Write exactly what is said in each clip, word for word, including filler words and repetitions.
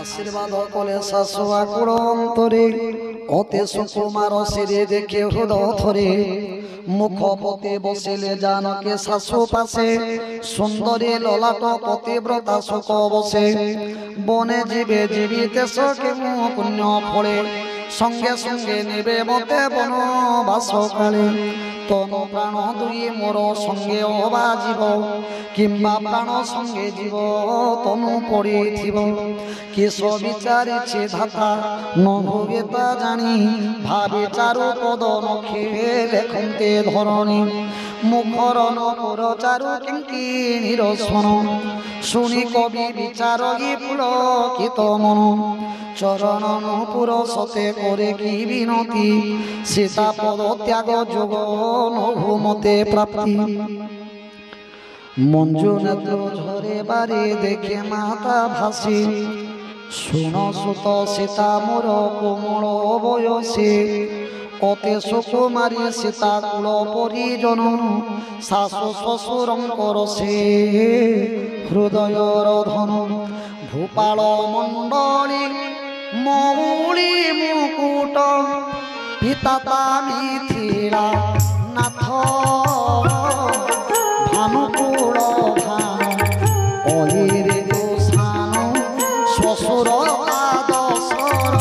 आशीर्वाद कले शाशु आकुड़ अंतरे अति सुकुमार सिरे देखे हृदय थरे मुख पति बसिले जानके शाशु पासे सुंदरी ललाट पतिव्रता सुख बसे बने जीवे जीवित सके पुण्य फले संगे संगे निबे मते बन बास काले तनु प्राण दुई मोर संगे अबा जीव किंबा प्राण संगे जीव तनु पड़ी किस विचारी धाता न भोगे ता जानी भावे चारु पद नखे लेखन्ते धरणी मुखर नपुर चारु किंकिणीर स्वन शुणी कवि विचार फुल कित मन चरण नपुर सते करे कि विनती सीता पद त्याग जोग नभु मते प्राप्ति मंजू नेत्र झरे बारे देखे माता भासी सुन सुत सीता मोर कोमल बयसे अति सुकुमारी सीता कुल परिजन शाशु शशुरंकर से हृदयर धन भूपाल मंडली मौली मुकुट पिता मिथिला नाथ भानुकूल भानु अहिरे गोसानु शशुर आदशर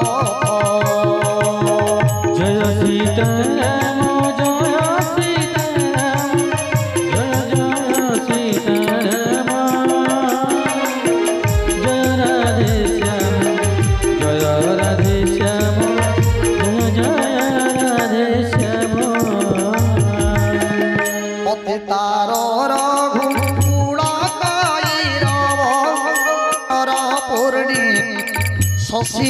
जय सीताराम जय सीताराम जय जय सीताराम जय राधे श्याम जय राधे श्याम जय जय राधे श्याम तार रघुकुल कैरव पूर्णी शशि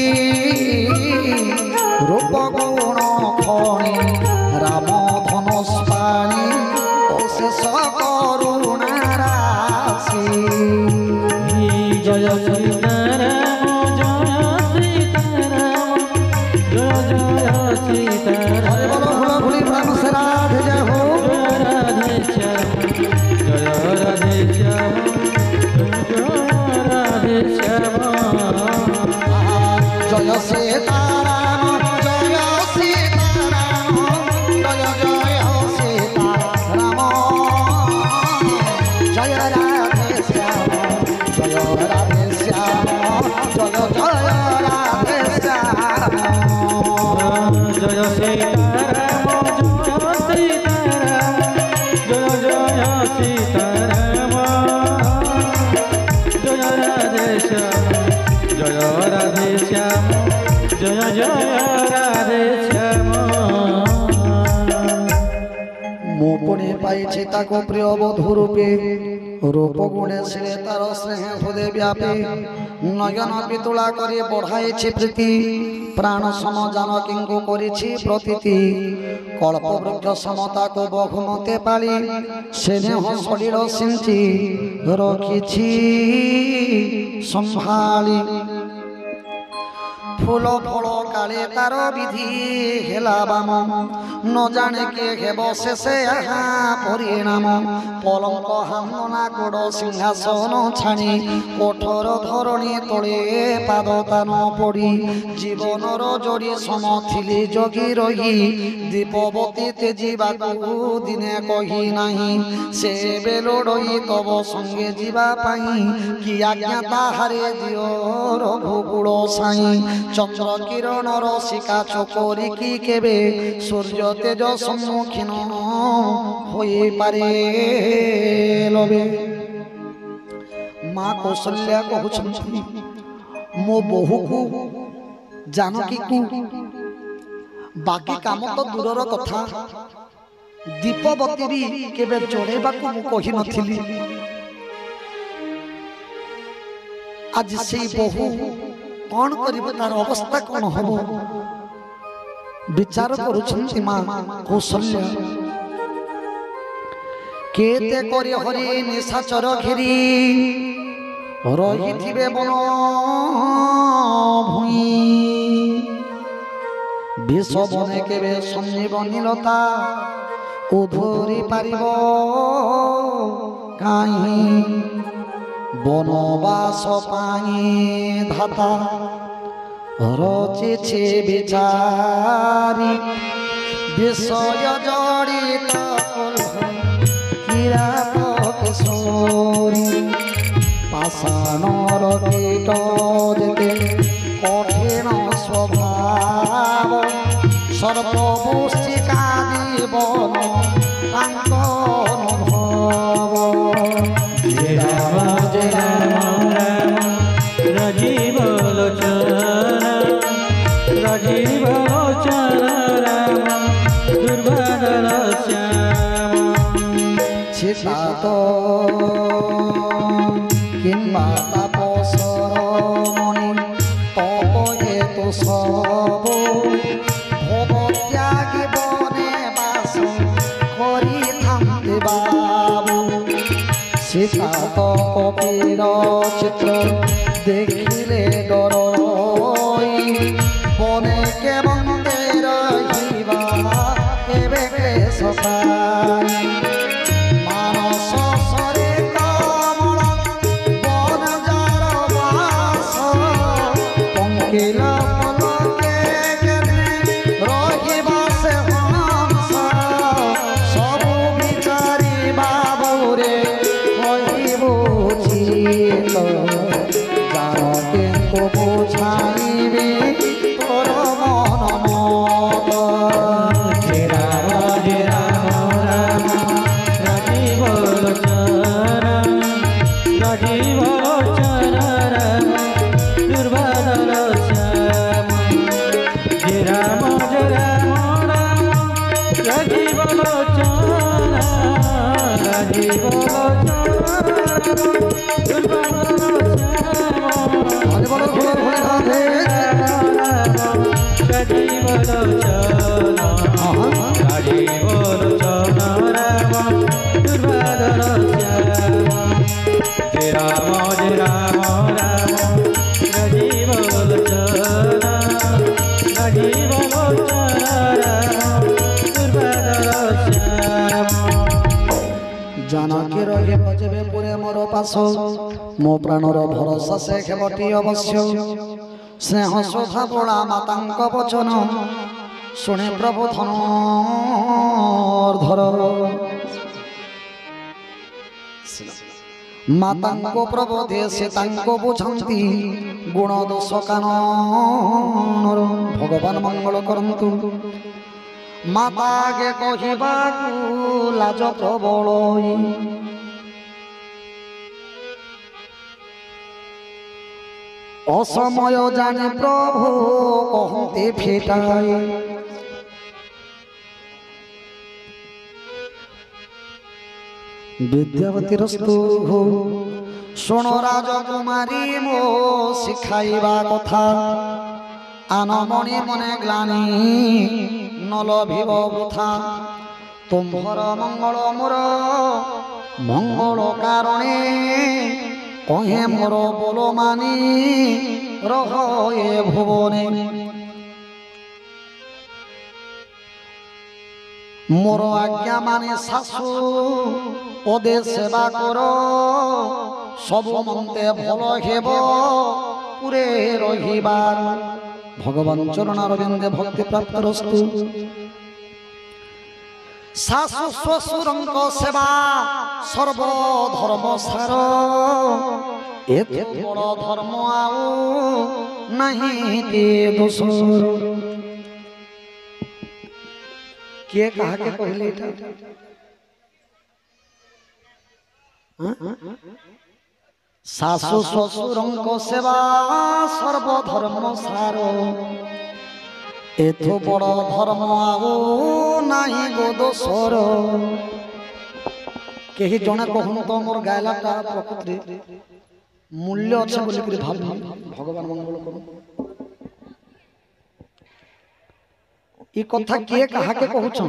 रूप गुण खणी राम धनुष पाणी अशेष करुणा राशि जय सीताराम जय सीताराम जय जय सीताराम भूली प्राण से राधे जय हो जय राधे श्याम जय राधे श्याम जय सीताराम जय सीताराम जय जय सीताराम जय राधे श्याम जय राधे श्याम जय जय राधे श्याम जय सीताराम जय सीताराम जय जय सीताराम जय राधे श्याम जय राधे श्याम जय जय राधे श्याम मो पुणे पाई ताको प्रिय बधू रूपे रूप गुणे श्री तार स्नेह हृदय व्यापे नयन पितुला करे बढ़ाई प्रीति प्राण सम जानकी को करिछि प्रतीति कल्प वृक्ष समता को बहुमते पाली स्नेह शरीर सिंची रखिछि संभाली फूल फल काले तार विधि हेला बाम न जाने के हेब शेषे आहा परिणाम पलंक हामना कोड़ सिंहासन छाणी कोठर धरणी तले पाद तान पड़ी जीवनर जोड़ी सम थिली जगी रही दीपवती तेजिबा दिने कही नहीं से बेलोड़ई तब संगे जीवा पाई कि आज्ञा ताहारे दियो रघुकुल साई चंद्र किरण रसिका चकोरी की केबे सूर्य तेज सम्मुखीन होई पारे लबे माँ कौशल्या कहउछंती मो बहु को जानकी को बाकी काम तो दूरर कथा दीपवती भी केबे जोड़ेबा को मु कहि नथिली आज से बहु कौन करिब तार अवस्था कौन हबो विचार करुछंती मां कौशल्या केते करि हरि निशाचर घेरी रहिथिबे बन भुई विष बने केबे संजीवनी लता उधरी पारिब काई বনবাস পাই ধাতা রচিছে বিচারি বিষয় জড়িত কিরাত কিশোরী পাষাণর কীট যেতে কঠিন স্বভাব সর্বপুষ্টিকা জীবন কাঙ্কন ভব জয় রাম জয় রাম রাম রাজীব লোচন রাজীব লোচন রাম দুর্বাদল শ্যাম চিতাত কিংবা তাপসর মণি তপয়ে তো সব ভবত্যাগী বনে বাস করি থামতে বাবু সীতাত কপির চিত্র দেখিলে ডর বনে কেমন রহিবা কেবে সকাল মানস সরে কমল বন যার বাস পঙ্কিল পলকে কেনে রহিবা সে হংস সবু বিচারি বাবুরে কহিব চিত জানকে তো বুঝাইবে তোর মন মত জয় রাম জয় রাম রাম রাজীব লোচন রাজীব লোচন রাম দুর্বাদল শ্যাম জয় রাম জয় রাম রাম রাজীব লোচন রাজীব লোচন দুর্বাদল শ্যাম হরে বল ঘোড়া ঘোড়া রাধে রাজীব লোচন রাজীব লোচন রাম দুর্বাদল শ্যাম জয় রাম জয় রাম রাম রাজীব লোচন রাজীব লোচন রাম দুর্বাদল শ্যাম জানকী রহি বজবে পুরে মোর পাশ মো প্রাণর ভরসা সে খেবটি অবশ্য স্নেহ শোভা পোড়া মাতাঙ্ক বচন শুনে প্রভু ধর মাতাঙ্ক প্রবোধে সে তাঙ্ক বুঝନ୍ତି গুণ দোষ কানর ভগবান মঙ্গল করন্তু মাতাকে কহিବାକୁ লাଜ ପ୍ରବଳ অসময় জানি প্রভু কহতে ফেটাই বিদ্যাবতী রস্তু শোণ রাজকুমারী মো শিখাইবা কথা আনমণি মনে গ্লানি নলভিব বৃথা তুম্ভর মঙ্গল মোর মঙ্গল কারণে কহে মোর বল মানি রহ এ ভুবনে মোর আজ্ঞা মানে শাশু পদে সেবা কর সব মন্তে ভাল হেব পুরে রহিবার ভগবান চরণারবিন্দে ভক্তি প্রাপ্ত রস্তু শাশু শ্বশুরঙ্ক সেবা সর্বধর্ম সার এতে বড় ধর্ম আউ নাহি তে দোষর কে কাহাকে কহিলে এটা শাশু শ্বশুরঙ্ক সেবা সর্বধর্ম সার এত বড় ধর্ম আউ নাহি গো দোষর কেহি জনে কহুন তো মোর গায়লাটা প্রকৃতি মূল্য আছে বলি করে ভাবি ভগবান মঙ্গল করুন এই কথা কে কাহাকে কহুছন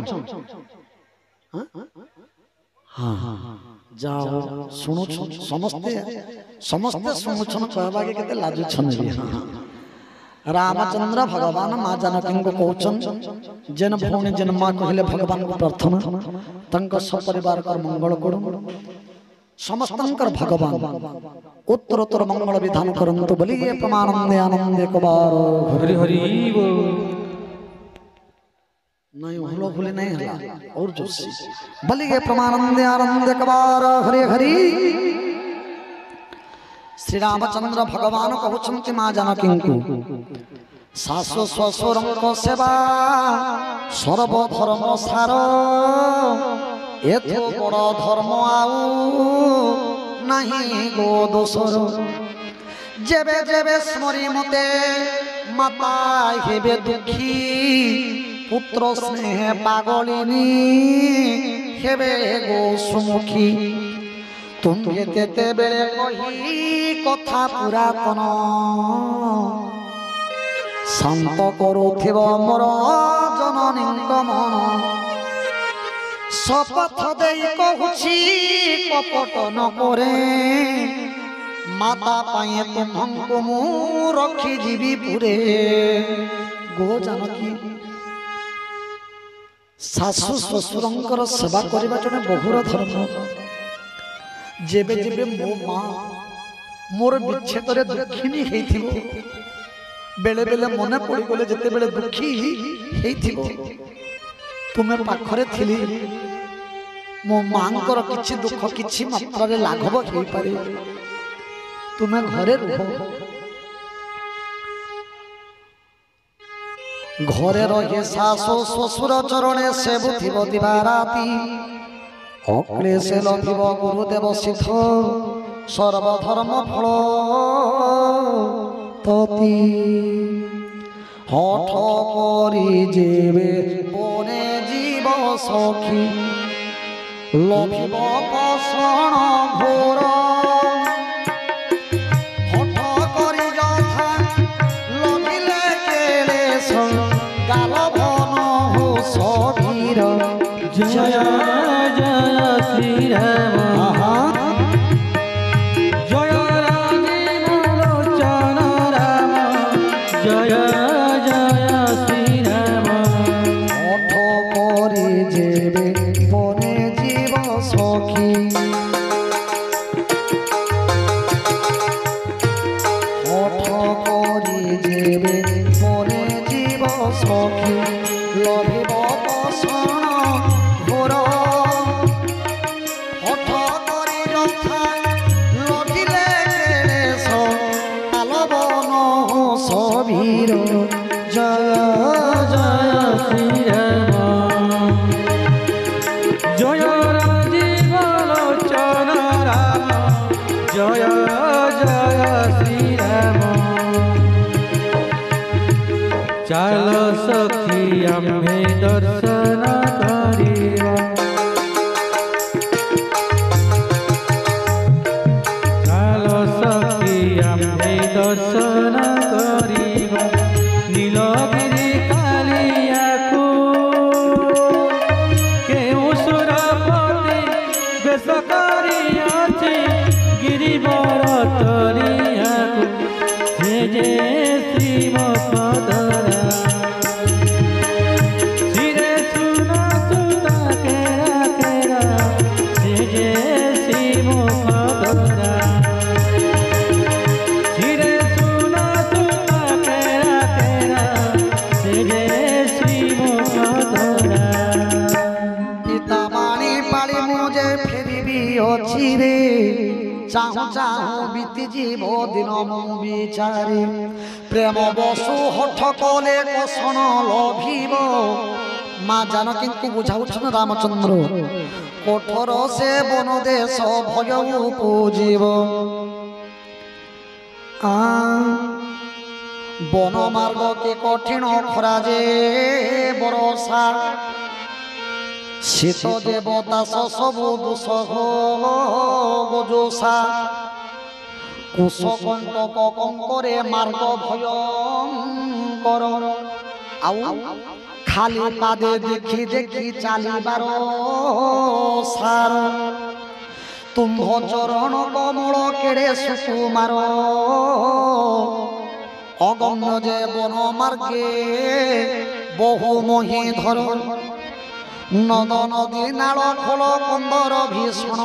হ্যাঁ যাও শুনুছন সমস্তে সমস্তে শুনুছন কহবাকে কেতে লাজুছন রে रामचंद्र भगवान माँ जानकी को कहचन जेन भौणी जेन माँ कहले भगवान को प्रार्थना तंक सब परिवार कर मंगल करू समस्तंकर भगवान उत्तरोत्तर मंगल विधान करंतु बलिए प्रमानंदे आनंदे कबार हरि हरि बोल नहीं हुलो हुले नहीं हला और जोशी बलिए प्रमानंदे आनंदे कबार हरि हरि श्री रामचंद्र भगवान कहउछन्ति मां जानकींकु सासु ससुरंक सेवा सर्वधर्म सार एथो बड़ धर्म आउ नहीं गो दोसर जेबे जेबे स्मरी मते माता हेबे दुखी पुत्र स्नेह पागलिनी हेबे गो सुमुखी तुम्हे तेते बेले कही कथा पुरातन शांत करुथिब मोर जननीक मन शपथ देई कहूछि कपट न करे माता पाए तुमको मु रखी जीवी पुरे गो जानकी सासु ससुरंकर सेवा करबा जने बहुर धर्म जेबे जेबे मो मां मोर विच्छेद रे दुखिनी हेथिबो बेले बेले मने पड़ी गले जते बेले दुखी हेथिबो तुमे पाखरे थिली मो मांकर किछि दुख किछि मात्रा रे लाघव हेई पारे तुमे घरे रह घरे रहे सासु ससुर चरणे सेबुथिब दिवा राती अक्लेशे लभिब गुरुदेव सिद्ध सर्वधर्म फल तती हठ करी जेबे बने जीव सखी लभिब पषण घोर हठ करी यथा लभिले केलेश गालभन हो सबीर जय जय श्री राम जय राजीव लोचन राम जय जय श्री राम हठ करी जेबे बने जीव सखी हठ करी जेबे बने जीव सखी लभिब पषण घोर हठ करी यथा लभिले केलेश कालबन सबीर जय जय श्री राम जय राजीव लोचन राम जय जय श्री राम चाल सखी आम्भे दर्शन करिवा चाल सखी आम्भे दर्शन करिवा नीलगिरी कालियाकू केउ सुरपति बेश करियाछि गिरिवर तरियाकू जे जे श्रीमपदरा सिरे सुना सुता केरा केरा जे जे श्रीमपदरा सिरे सुना सुता केरा केरा जे जे श्रीमपदरा पिता बाणी पाली मुझे फिर भी अच्छी रे चाहू चाहू बीती जीव दिन मु विचारे प्रेम बसु हठ कले कषण लभिब मां जानकी को बुझाउछन रामचंद्र कठोर से बन देश भय उपजीव आ बन मार्ग के कठिन खरा जे बरसा शीत देवता सबु दुसह गजोसा कुशकंटक कंकरे मार्ग भयंकर आउ खाली पादे देखी देखी चालिबार सार तुम्भ चरण कमल केड़े सुकुमार अगम्य जे बन मार्गे बहु मही धर নদ নদী নাଳ খোল কন্দর ভীষণ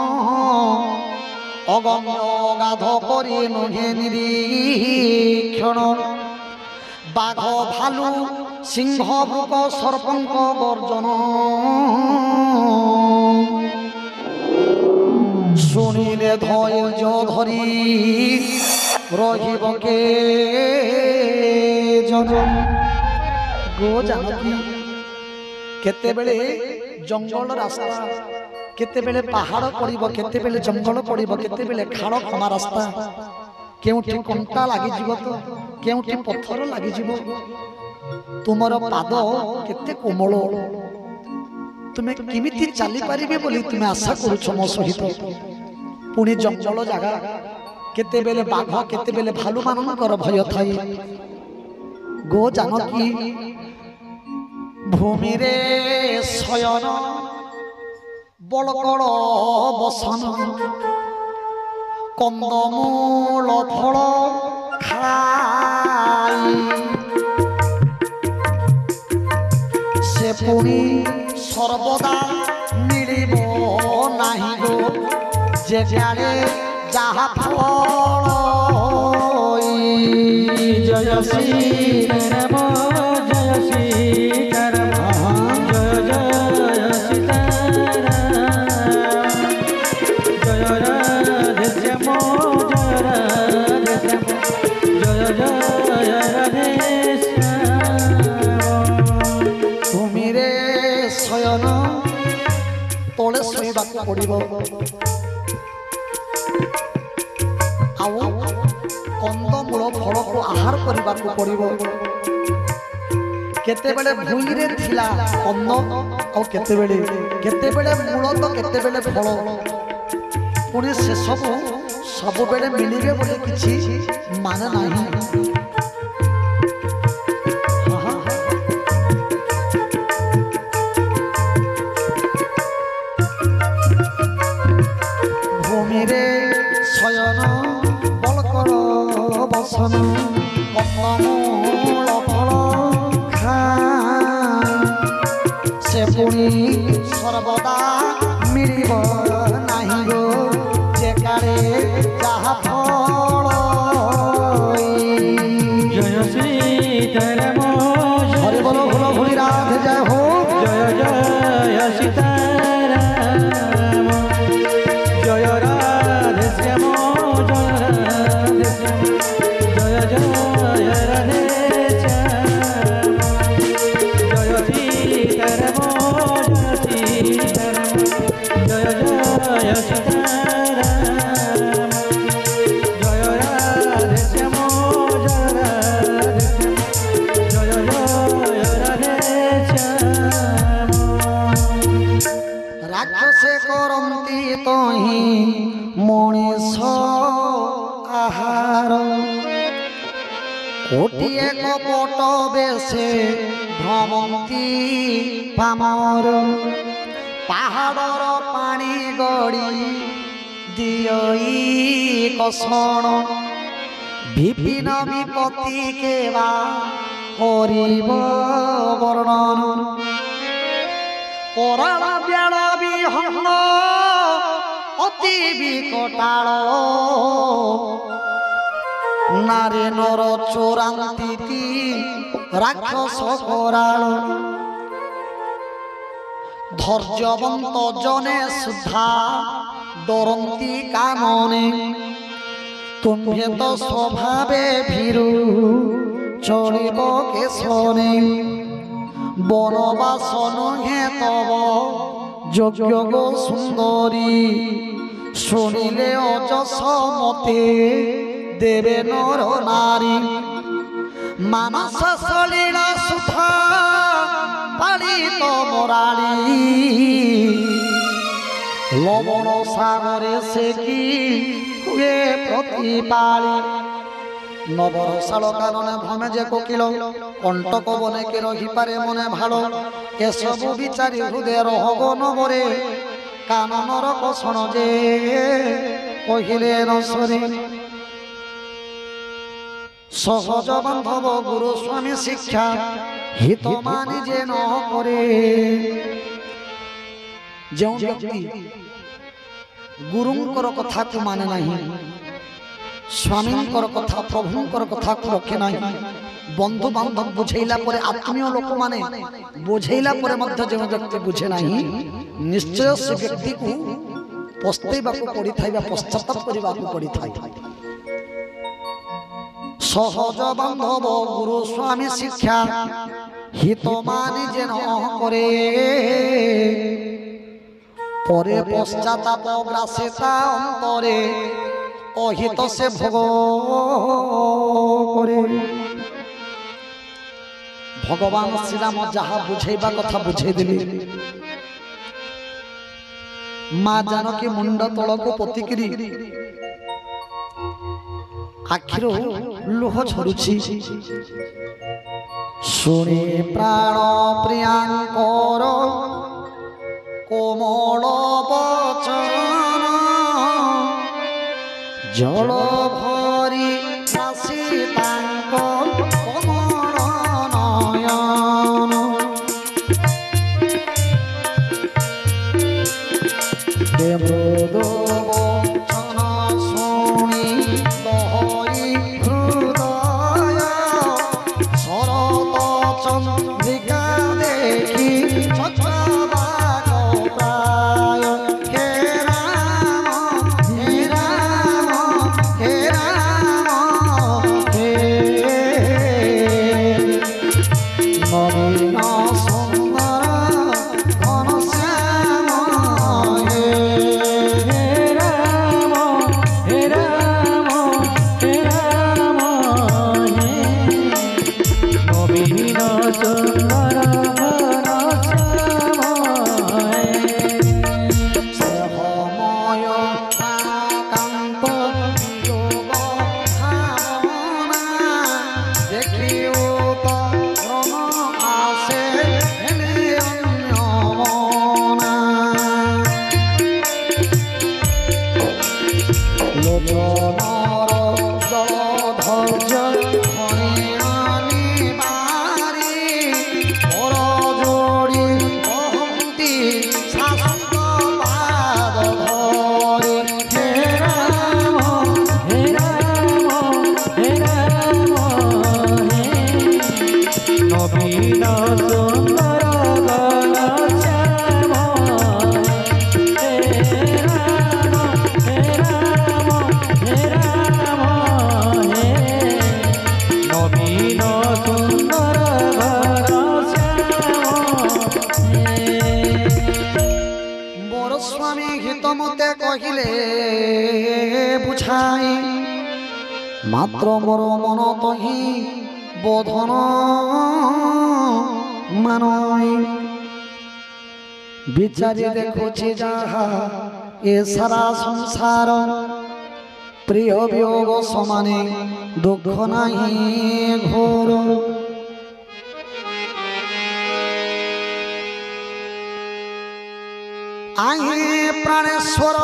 অগম্য গাধ করি নুহে নিরীক্ষণ বাঘ ভালু সিংহ মৃগ সর্পঙ্ক গর্জন শুনিলে ধৈর্য ধরি রহিব কে জন গো জানকী কেতেবেলে জঙ্গল রাস্তা কেতেবেলে পাহাড় পড়িব কেতেবেলে জঙ্গল পড়িব কেতেবেলে খাড় খমা রাস্তা কেউটি কଣ୍ଟା ଲାଗିଯିବ ତ କେଉଁଠି ପଥର ଲାଗିଯିବ ତୁମର ପାଦ କେତେ କୋମଳ ତୁମେ କେମିତି ଚାଲିପାରିବେ ବୋଲି ତୁମେ ଆଶା କରୁଛ ମୋ ସହିତ ପୁଣି ଜଙ୍ଗଲ ଜାଗା କେତେବେଳେ ବାଘ କେତେବେଳେ ଭାଲୁମାନଙ୍କର ଭୟ ଥାଏ ଗୋ ଜାନକୀ ଭୂମିରେ ଶୟନ ବଳକଳ ବସନ କନ୍ଦମୂଳ ଫଳ ଖାଇ ସେ ପୁଣି ସର୍ବଦା ମିଳିବ ନାହିଁ ଗୋ ଯେଯାଡ଼େ ଯାହା ଫଳ ଜୟ ସୀତାରାମ ଜୟ ସୀତାରାମ ଜୟ ଜୟ ସୀତାରାମ ଜୟ ରାଧେ ଶ୍ୟାମ ଜୟ ରାଧେ ଶ୍ୟାମ ଜୟ ଜୟ ରାଧେ ଶ୍ୟାମ ଭୂମିରେ ଶୟନ ତଳେ ଶୋଇବାକୁ ପଡ଼ିବ ଆଉ କନ୍ଦମୂଳ ଫଳକୁ ଆହାର କରିବାକୁ ପଡ଼ିବ କେତେବେଳେ ଭୂଇଁରେ ଥିଲା କନ୍ଦ ଆଉ କେତେବେଳେ କେତେବେଳେ ମୂଳ ତ କେତେବେଳେ ଫଳ ପୁଣି ସେସବୁ ସବୁବେଳେ ମିଳିବେ ବୋଲି କିଛି ମାନେ ନାହିଁ ଭୂମିରେ ଶୟନ ବଳକଳ ବସନ କନ୍ଦମୂଳ ଫଳ ଖାଇ ସେ ପୁଣି ସର୍ବଦା ମିଳିବ ନାହିଁ ଗୋ ଯେକାଳେ ଯାହା ଫଳ ଜୟ ସୀତାରାମ ହରି ବୋଲ ଭୁଲ ଭୁଳି ରାଧେ ଜୟ ହୋ ଜୟ ଜୟ ସୀତାରାମ ଜୟ ରାଧେ ଶ୍ୟାମ ଜୟ ରାଧେ ଶ୍ୟାମ ଜୟ ଜୟ ରାଧେ ଶ୍ୟାମ ଜୟ ସୀତାରାମ ଜୟ ସୀତାରାମ ଜୟ ଜୟ ସୀତାରାମ ଜୟ ରାଧେ ଶ୍ୟାମ ଜୟ ରାଧେ ଶ୍ୟାମ ଜୟ ଜୟ ରାଧେ ଶ୍ୟାମ ରାକ୍ଷସେ କରନ୍ତି ତହିଁ ମଣିଷ ଆହାର କୋଟିଏ କପଟ ବେଶେ ଭ୍ରମନ୍ତି ପାମର ପାହାଡ଼ର ପାଣି ଗଡ଼ି ଦିଅଇ କଷଣ ବିଭିନ୍ନ ବିପତ୍ତି କେବା କରିବ ବର୍ଣ୍ଣନ ପରାଣ ବ୍ୟାଳ ବିହଙ୍ଗ ଅତି ବିକଟାଳ ନାରୀ ନର ଚୋରାନ୍ତି ରାକ୍ଷସ କରାଳ ଧୈର୍ଯ୍ୟବନ୍ତ ଜନେ ସୁଦ୍ଧା ଡରନ୍ତି କାନନେ ତୁମ୍ଭେ ତ ସ୍ୱଭାବେ ଭୀରୁ ଚଳିବ କେଶନେ বনবাস নহে তব যোগ্য গো সুন্দরী শুনিলে অযশ মতে দেবে নর নারী মানস সলিল সুধা পালিত মরালী লবণ সাগরে সে কি হুয়ে প্রতিপালী নবরসাল কারণে ভ্রমে যে কোকিল কণ্টক বনেকে রহিপারে মনে ভালো এসবু বিচারি হৃদয় রহব নবরে কাননর কষণ যে কহিলে রসরে সহজ বান্ধব গুরু স্বামী শিক্ষা হিত মানি যে ন করে जो व्यक्ति गुरुंकर कथा को माने नहीं, स्वामींकर कथा प्रभुंकर कथा को रखे नहीं, बंधु बांधव बुझेला परे आत्मीय लोक माने बुझेला परे मध्य जो व्यक्ति बुझे नहीं, निश्चय से व्यक्ति को पस्तेबा को पड़ी थाई बा पश्चाताप करबा को पड़ी थाई। सहज बांधव गुरु स्वामी शिक्षा हित मानि जे न करे, परे पश्चाताप ग्रासेता अंतरे अहित से भोग करे। भगवान श्रीराम जहा बुझेबा कथा बुझे दिले। माँ जानकी मुंड तल को पतिकिरी आखिरो लुह झरुछि। शुणी प्राण प्रियांकर कोमल बचन, जल भरी आसी तांक कोमल नयन। देवदो वचन शुणी लहरी हृदय, शरत चंद्रिका देखी चक्रवाक प्राय। हे राम हे राम हे राम हे नवीन सुंदर घनश्याम हे राम हे राम हे राम हे नवीन सुंदर घनश्याम हे। स्नेहमय प्राणाकांत योग भावना, देखियो तो रम आसे हेले अन्यमना। लोचनर जलधैर्य फणियानि बारी, पर जोड़ी कहन्ति शासक पाद धरि। हे राम हे राम हे राम हे नवीन सुंदर घनश्याम हे राम हे राम हे राम हे नवीन सुंदर घनश्याम हे। मोर स्वामी हित मते कहिले बुझाई, मात्र मोर मन तही बोधन मानई। विचारी देखुछि जाहा ए सारा संसार, प्रिय वियोग समाने दुख नाही घोर। आहे प्राणेश्वर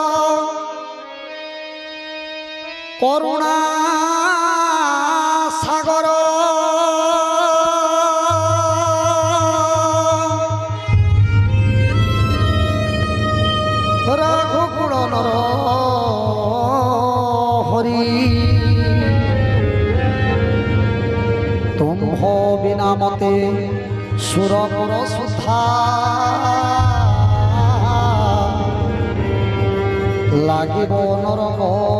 करुणा सागर, रघुकुल नर हरि। तुम्ह बिना मते सुरपुर सुधा, লাগিব নরক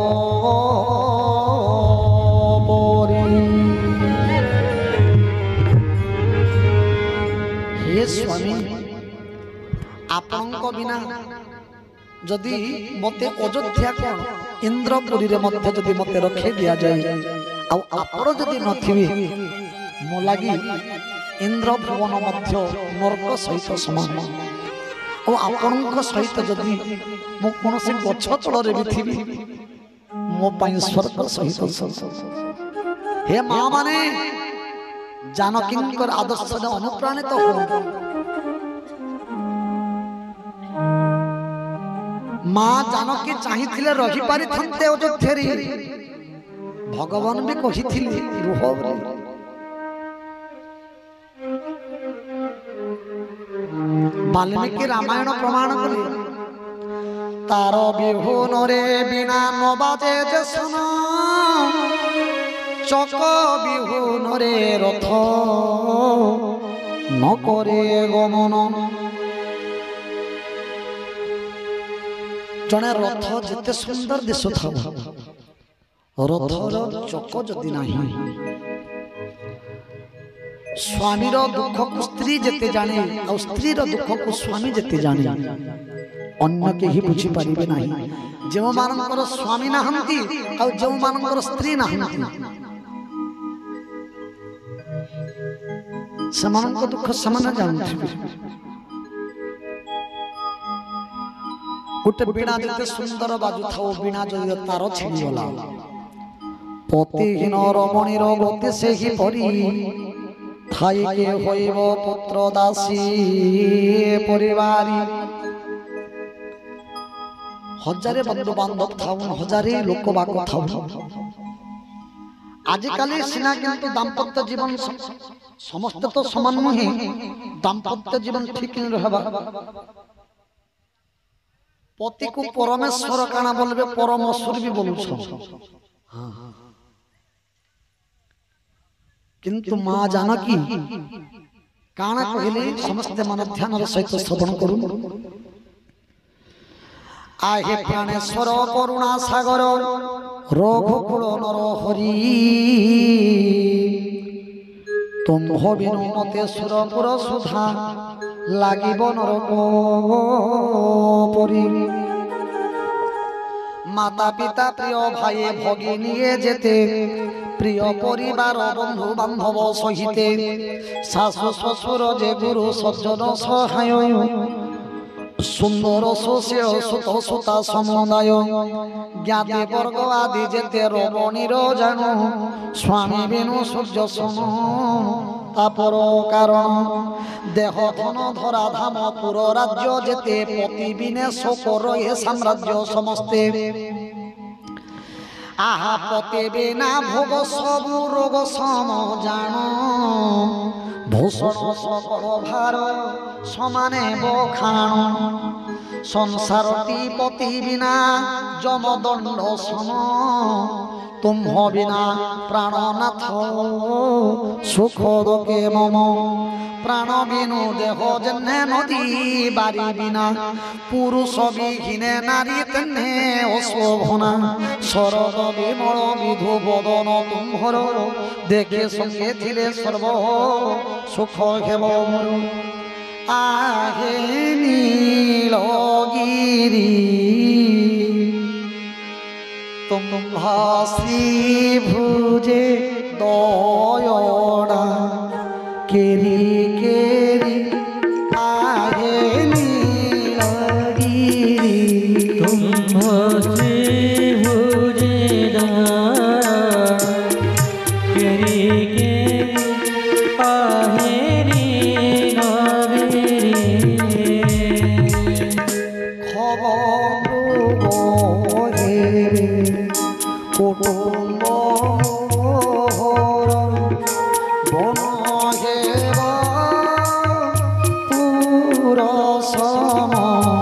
পরি। হে স্বামী, आपणक बिना जदि मते अयोध्या कोन इंद्रपुरी रे मध्य जदि मते रखे दिया जाए, आ आपण जदि नथिबे मो लागी इंद्र भुवन मध्य नरक सहित समान। और आपणक सहित जदि मो कोनोसी गछ तଳରେ भी थिबी मो पई स्वर्ग सहित। हे मां माने जानकींकर आदर्श अनुप्राणित हो। मां जानकी चाहिथिले रही पारि थन्ते अयोध्यारी, भगवान भी कहिथिले रुह बोली। বাল্মীকি রামায়ণ প্রমাণ করি তার বিহুনরে বিনা নবাজে যে শোন চক বিহুনরে রথ নকরে গমন। জনে রথ যেতে সুন্দর দিশু থাও রথর চক যদি ନାହିଁ স্বামীর দুঃখକୁ স্ত্রী যেতে জানে ଆଉ ସ୍ତ୍ରୀର ଦୁଃଖକୁ ସ୍ୱାମୀ ଯେତେ ଜାଣେ ଅନ୍ୟ କେହି ବୁଝିପାରିବେ ନାହିଁ। ଯେଉଁମାନଙ୍କର ସ୍ୱାମୀ ନାହାନ୍ତି ଆଉ ଯେଉଁମାନଙ୍କର ସ୍ତ୍ରୀ ନାହାନ୍ତି ସେମାନଙ୍କ ଦୁଃଖ ସେମାନେ ଜାଣୁଥିବେ। ଗୋଟେ ବୀଣା ଯେତେ ସୁନ୍ଦର ବାଜୁଥାଉ ବୀଣା ଯଦି ତାର ଛିଡ଼ିଗଲା ପତିହୀନ ରମଣୀର ଗତି ସେହି ପରି ଥାଇକେ ହୋଇବ ପୁତ୍ର ଦାସୀ ପରିବାରୀ। ହଜାରେ ବନ୍ଧୁ ବାନ୍ଧବ ଥାଉ ହଜାରେ ଲୋକ ବାକ ଥାଉ ଆଜିକାଲି ସିନା କିନ୍ତୁ ଦାମ୍ପତ୍ୟ ଜୀବନ ସମସ୍ତେ ତ ସମାନ ନୁହେଁ। ଦାମ୍ପତ୍ୟ ଜୀବନ ଠିକ ରହିବା ପତିକୁ ପରମେଶ୍ୱର କାଣା ବୋଲବେ ପରମଶ୍ୱର ବି ବୋଲୁଛ କିନ୍ତୁ ମା ଜାନକୀ କାଣା କହିଲେ ସମସ୍ତେ ମନ ଧ୍ୟାନର ସହିତ ଶ୍ରବଣ କରୁ। आहे प्राणेश्वर करुणा सागर रघुकुल नर हरि तुम बिनु मते सुरपुर सुधा लागिब नरक परि। माता पिता प्रिय भाई भगिनी जेते प्रिय परिवार बंधु बांधव सहिते शाशु शशुर जे गुरु सज्जन सहाय सुंदर सोस्य सुत सुता समुदाय ज्ञाति वर्ग आदि जेते रमणीर जानु स्वामी बिनु सूर्य सम तापर कारण देह धन धरा धाम पुर राज्य जेते पति बिने शोकर हे साम्राज्य समस्ते आहा पति बिना भोग सब रोग सम जान भूषण सकल भार समाने बखाण संसारती पति बिना जमदंड सम तुम बिना प्राणनाथ सुख दोके मम प्राण बिनु देह जन्हे नदी बारी बिना पुरुष विहीने नारी तेन्हे अशोभना शरद विमल विधु बदन तुम्हर देखे संगे थिले सर्व सुख हेब मोर। आहे नीलगिरी तुम श्री भुजे दयड़ा केरी केरी आहे नीलगिरी तुम श्री भुजे केरी केरी आहे नीलगिरी। खबर रे कुटुम्ब बन हेब पुर सम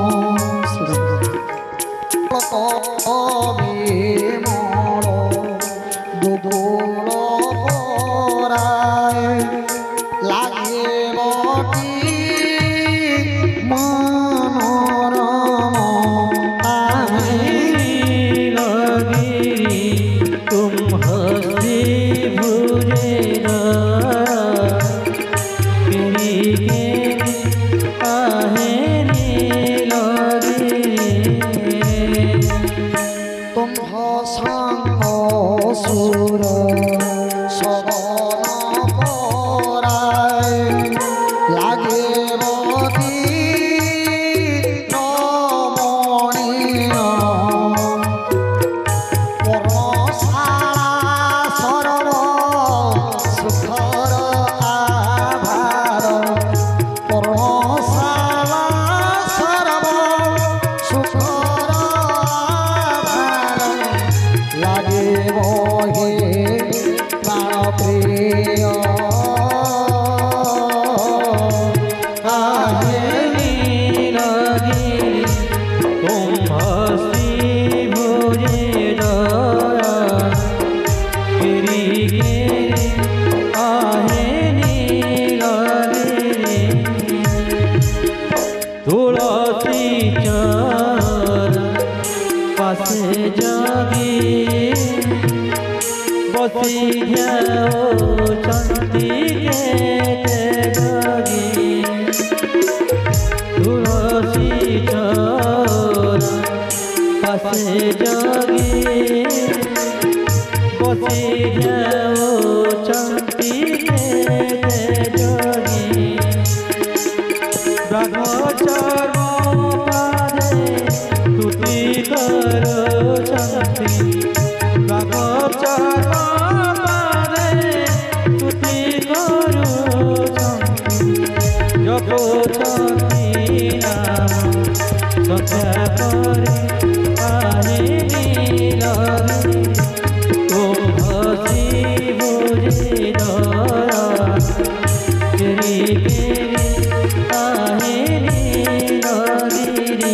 विमल दुगुल पराय লাগিব मनोरम आहे नीलगिरी तुम हसी भुजे केरी केरी आहे नीलगिरी। तुम संग सुर सवन पराय लागे रमणीय पर्णशाला सरल सुखर आभार पर्णशाला सरल सुखर आभार लागे हे प्राण प्रिय গেলি আহে নীলগিরি তুলসী চর পাশে জগি বসি যাওছন্তি কেতে জগি তুলসী চর পাশে জগি বসি যাওছন্তি কেতে জগি ব্রহ্মচর্য পাদে তুতি করছন্তি ব্রহ্মচর্য পাদে তুতি করছন্তি জপছন্তি নাম সন্ধ্যা করে আহে নীলগিরি কুম্ভসি বুঝে ধরা গিরি গিরি আহে নীলগিরি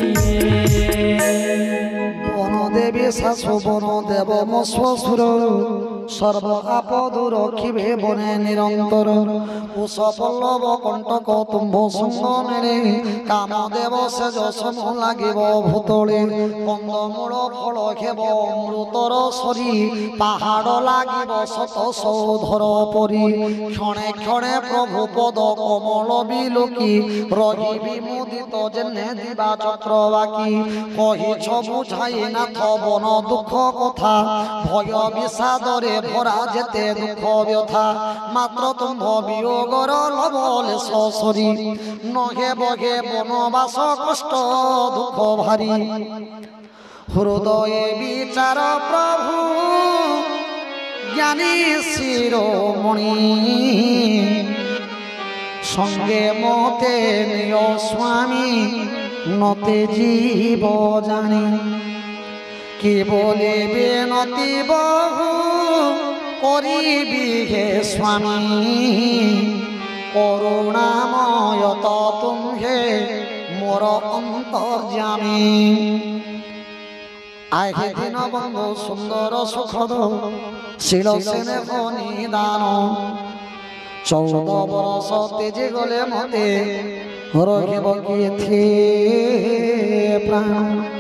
বনদেবী শাশু বনদেব মশ্বসুর সর্ব আপদ রক্ষিবে বনে নিরন্তর কুশ পল্লব কণ্টক তুম্ভ শুঙ্গ মেরে কামদেব সেজ সম লাগিব ভূতলে কন্দমূল ফল খেব অমৃতর সরি পাহাড় লাগিব শত সৌধর পরি ক্ষণে ক্ষণে প্রভু পদ কমল বিলোকি রহি বিমোদিত জেনে দিবা চক্রবাকি কহিছ বুঝাই নাথ বন দুঃখ কথা ভয় বিষাদরে ভরা যেতে দুঃখ ব্যথা মাত্র তুম্ভ বিয়োগর লবলে সরি নহে বহে বনবাস কষ্ট দুঃখ ভারী হৃদয়ে বিচার প্রভু জ্ঞানী শিরোমণি সঙ্গে মতে নিয় স্বামী নতে জীব জানি কি বলে বেনতি বহু করিবি হে স্বামী করুণাময় তুমহে মোর অন্তর্যামী আহে দিন বন্ধু সুন্দর সুখদ শিল সেনে নিদান চৌদ বরষ তেজে গলে মতে রহিব কি প্রাণ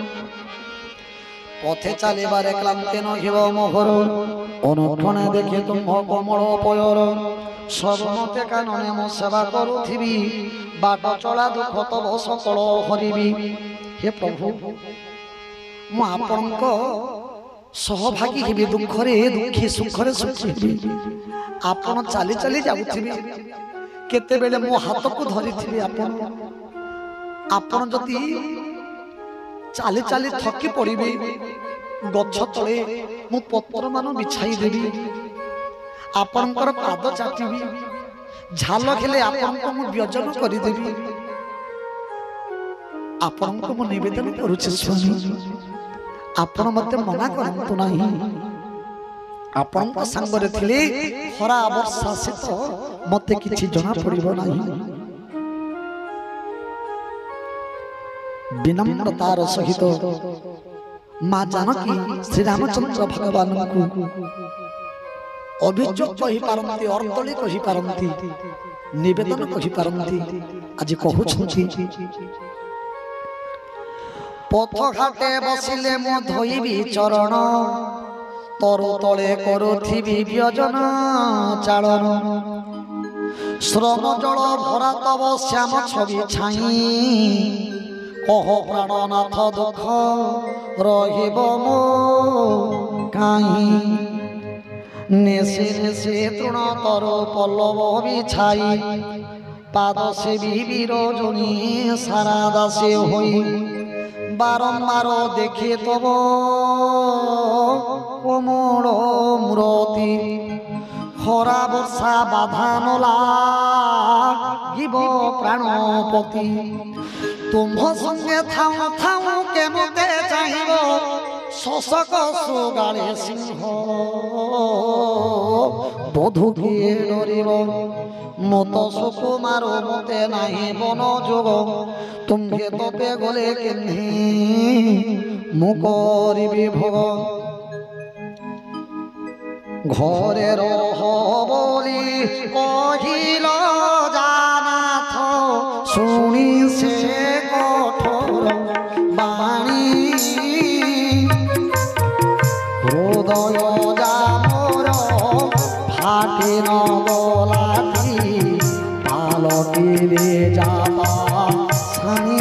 পথে চালিবারে ক্লান্তি নহিব মোহর অনুক্ষণে দেখে তুম্ভ কমল পয়র সর্বমতে কাননে মো সেবা করুথিবি বাট চলা দুঃখ তব সকল হরিবি হে প্রভু মু ଆପଣଙ୍କ ସହଭାଗୀ ହେବି ଦୁଃଖରେ ଦୁଃଖୀ ସୁଖରେ ସୁଖୀ ହେବି ଆପଣ ଚାଲି ଚାଲି ଯାଉଥିବେ କେତେବେଳେ ମୋ ହାତକୁ ଧରିଥିବେ ଆପଣ ଆପଣ ଯଦି ଚାଲି ଚାଲି ଥକି ପଡ଼ିବେ ଗଛ ତଳେ ମୁଁ ପତ୍ରମାନ ବିଛାଇ ଦେବି ଆପଣଙ୍କର ପାଦ ଚାଟିବି ଝାଲ ଖେଳେ ଆପଣଙ୍କୁ ମୁଁ ବ୍ୟଜନ କରିଦେବି ଆପଣଙ୍କୁ ମୁଁ ନିବେଦନ କରୁଛି ସ୍ୱାମୀ ଆପଣ ମତେ ମନା କରନ୍ତୁ ନାହିଁ ଆପଣଙ୍କ ସାଙ୍ଗରେ ଥିଲେ ଖରା ବର୍ଷା ଶୀତ ମତେ କିଛି ଜଣା ପଡ଼ିବ ନାହିଁ ବିନମ୍ରତାର ସହିତ ମା ଜାନକୀ ଶ୍ରୀରାମଚନ୍ଦ୍ର ଭଗବାନଙ୍କୁ ଅଭିଯୋଗ କହିପାରନ୍ତି ଅର୍ତ୍ତଳି କହିପାରନ୍ତି ନିବେଦନ କହିପାରନ୍ତି ଆଜି କହୁଛନ୍ତି পথ ঘাটে বসিলে মো ধইবি চরণ তরু তলে করুথিবি ব্যজন চালন শ্রম জল ভরা তব শ্যাম ছবি ছাই কহ প্রাণনাথ দুঃখ রহিব মো কাহি নেশে নেশে তৃণ তর পল্লব বিছাই পাদ সেবি বিরজনী সারা দাসে হই বারম্বার দেখে তব কোমল মূরতি খরা বর্ষা বাধা নলাগিব প্রাণপতি তুম্ভ সঙ্গে থাও থাও কেমতে চাহিব শশক সুগালে সিংহ বধূ কিয়ে ডরিব মত সুকুমার মতে নাহি বন যোগ তুমকে তপে গলে কেন্দ্রে মু করিবি ভোগ ঘরে রহ বলি কহিল জানাথ শুনি সে কঠোর বাণী হৃদয় যামর ফাটি নগলাটি পালটিলে যাবা সানি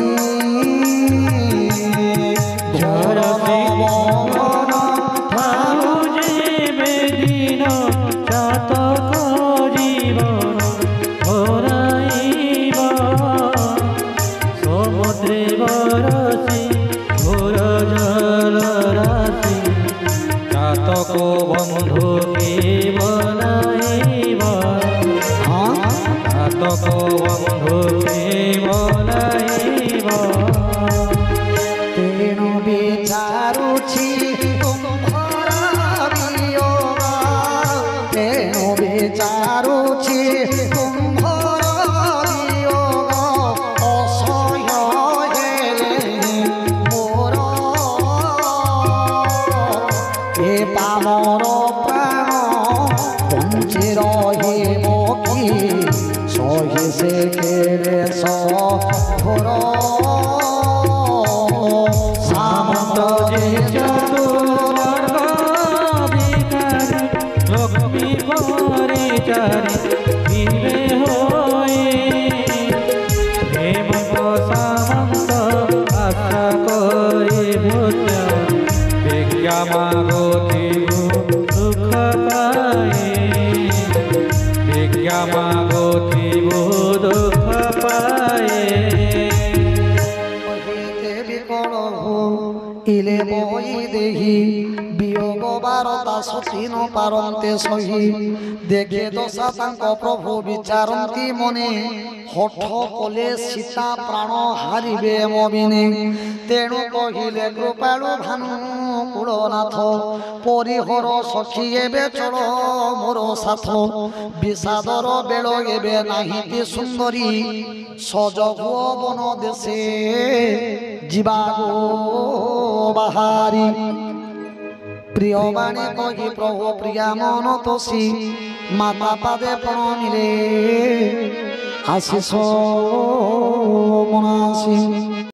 ঝড় মন ଥାଉ ଯେବେ ଦିନ ଚାତକ ଜୀବନ ହରାଇବ ସମୁଦ୍ରେ ବରସି ଘୋର ଜଳ ରାଶି ଚାତକ ବନ୍ଧୁ କେ ବନାଇବ ଚାତକ ବନ୍ଧୁ କେ ବନାଇବ ତେଣୁ ବିଚାରୁଛି ତୁମ୍ଭର ବିୟୋଗ ତେଣୁ ବିଚାରୁଛି ତୁମ୍ଭର ବିୟୋଗ ଅସହ୍ୟ ହେଲେ ମୋର ଏ ପାମର ପ୍ରାଣ ବଞ୍ଚି ରହିବ କି ସହି ସେ କେଡ଼େ ସଫର ସାମନ୍ତ ଯେ ଚତୁର୍ମାର୍ଗାଧିକାରୀ ଲକ୍ଷ୍ମୀ ପରିଚାରୀ ଥିବେ ହୋଇ ହେମନ୍ତ ସାମନ୍ତ ଆଶା କରି ଭୂତ ବିଜ୍ଞା ମାଗୋଥିବୁ ଦୁଃଖ ପାଏ ବିଜ୍ଞା ମାଗୋଥିବୁ ଦୁଃଖ ପାଏ দেবী কলহ ইলে বই দেহি বিয়োগ বারতা সতী ন পারন্তে সহি দেখে দশা তাঙ্ক প্রভু বিচারন্তি মনে হঠ কলে সীতা প্রাণ হারিবে মবিনে তেণু কহিলে কৃপালু ভানু কুলনাথ পরিহর সখী এবে চল মোর সাথ বিষাদর বেল এবে নাহিতি সুন্দরী সজগু বন দেশে ଯିବାକୁ ବାହାରି ପ୍ରିୟବାଣୀ କହି ପ୍ରଭୁ ପ୍ରିୟା ମନ ତୋଷି ମାତା ପାଦେ ପ୍ରଣିଲେ ଆଶିଷ ମନାସି।